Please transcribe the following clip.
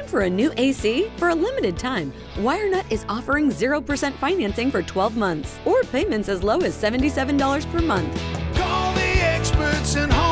for a new AC? For a limited time, WireNut is offering 0% financing for 12 months or payments as low as $77 per month. Call the experts and